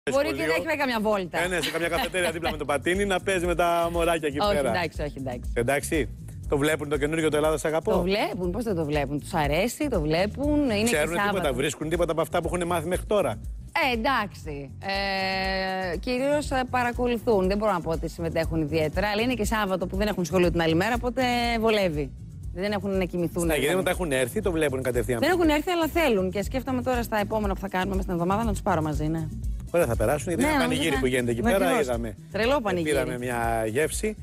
Μπορεί και να έχει πάει καμιά βόλτα. Ναι, σε καμιά καφετέρια δίπλα με το πατίνι να παίζει με τα μωράκια εκεί πέρα. Όχι, εντάξει. Εντάξει. Το βλέπουν το καινούργιο το Ελλάδα Σ' Αγαπώ. Το βλέπουν, πώς δεν το βλέπουν. Τους αρέσει, το βλέπουν. Είναι ξέρουν τίποτα, βρίσκουν τίποτα από αυτά που έχουν μάθει μέχρι τώρα. Εντάξει. Κυρίως παρακολουθούν. Δεν μπορώ να πω ότι συμμετέχουν ιδιαίτερα, αλλά είναι και Σάββατο που δεν έχουν σχολείο την άλλη μέρα, οπότε βολεύει. Δεν έχουν να κοιμηθούν. Στα γυρίσματα έχουν έρθει, το βλέπουν κατευθείαν. Δεν έχουν έρθει, αλλά θέλουν. Και σκέφτομαι τώρα στα επόμενα που θα κάνουμε μέσα στην εβδομάδα να τους πάρω μαζί, ναι. Ωραία, θα περάσουν. Γιατί είναι ένα πανηγύρι που γίνεται εκεί πέρα. Είδαμε. Τρελό πανηγύρι. Πήραμε μια γεύση.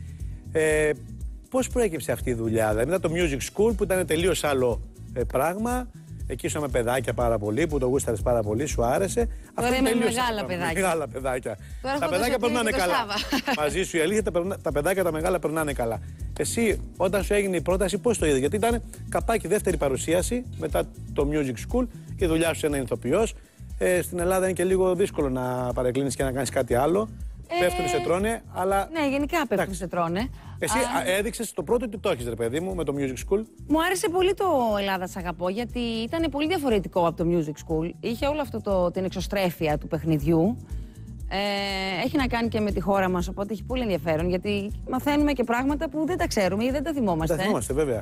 Πώς προέκυψε αυτή η δουλειά, δηλαδή μετά το Music School που ήταν τελείως άλλο πράγμα. Εκεί ήσουν με παιδάκια πάρα πολύ, που το γούσταρες πάρα πολύ, σου άρεσε. Τώρα είμαι μεγάλα παιδάκια. Μεγάλα παιδάκια. Τώρα τα παιδάκια περνάνε καλά. Μαζί σου η αλήθεια, τα παιδάκια τα μεγάλα περνάνε καλά. Εσύ, όταν σου έγινε η πρόταση, πώς το είδες? Γιατί ήταν καπάκι δεύτερη παρουσίαση μετά το Music School, η δουλειά σου είναι ηθοποιός. Στην Ελλάδα είναι και λίγο δύσκολο να παρεκκλίνεις και να κάνεις κάτι άλλο. Πέφτουν, σε τρώνε, αλλά. Ναι, γενικά πέφτουν, σε τρώνε. Εσύ έδειξες το πρώτο ότι το έχεις, ρε παιδί μου, με το Music School. Μου άρεσε πολύ το Ελλάδα Σ' Αγαπώ, γιατί ήταν πολύ διαφορετικό από το Music School. Είχε όλο αυτό την εξωστρέφεια του παιχνιδιού. Έχει να κάνει και με τη χώρα μας, οπότε έχει πολύ ενδιαφέρον, γιατί μαθαίνουμε και πράγματα που δεν τα ξέρουμε ή δεν τα θυμόμαστε. Τα θυμόμαστε, βέβαια.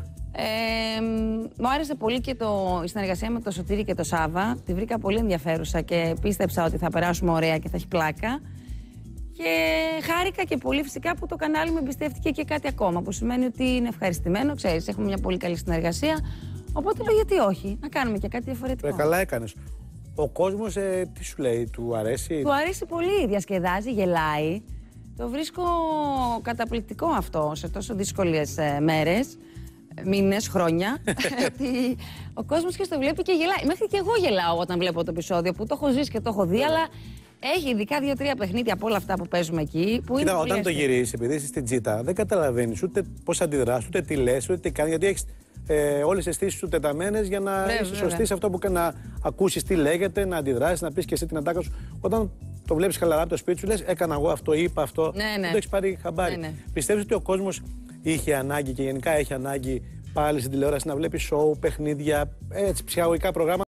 Μου άρεσε πολύ και η συνεργασία με το Σωτήρη και το Σάβα. Τη βρήκα πολύ ενδιαφέρουσα και πίστεψα ότι θα περάσουμε ωραία και θα έχει πλάκα. Και χάρηκα και πολύ φυσικά που το κανάλι με εμπιστεύτηκε και κάτι ακόμα, που σημαίνει ότι είναι ευχαριστημένο, ξέρεις, έχουμε μια πολύ καλή συνεργασία. Οπότε λέω γιατί όχι, να κάνουμε και κάτι διαφορετικό. Καλά έκανες. Ο κόσμος τι σου λέει, του αρέσει? Του αρέσει πολύ, διασκεδάζει, γελάει. Το βρίσκω καταπληκτικό αυτό σε τόσο δύσκολες μέρες, μήνες, χρόνια. Ότι ο κόσμος και στο βλέπει και γελάει. Μέχρι και εγώ γελάω όταν βλέπω το επεισόδιο, που το έχω ζήσει και το έχω δει, αλλά έχει ειδικά 2-3 παιχνίδια από όλα αυτά που παίζουμε εκεί. Που είναι όταν το γυρίσεις, επειδή είσαι στην τζίτα, δεν καταλαβαίνεις ούτε πώς αντιδράσεις, ούτε τι λες, ούτε τι κάνεις, γιατί έχεις όλες τις αισθήσεις σου τεταμένες για να είσαι σωστή σε αυτό που να ακούσεις τι λέγεται, να αντιδράσεις, να πεις και εσύ την ατάκα σου. Όταν το βλέπεις χαλαρά από το σπίτι σου, λες έκανα εγώ αυτό, είπα αυτό. Δεν το έχεις πάρει χαμπάρι. Πιστεύεις ότι ο κόσμος είχε ανάγκη και γενικά έχει ανάγκη πάλι στην τηλεόραση να βλέπει σοου, παιχνίδια, έτσι ψυχαγωγικά προγράμματα?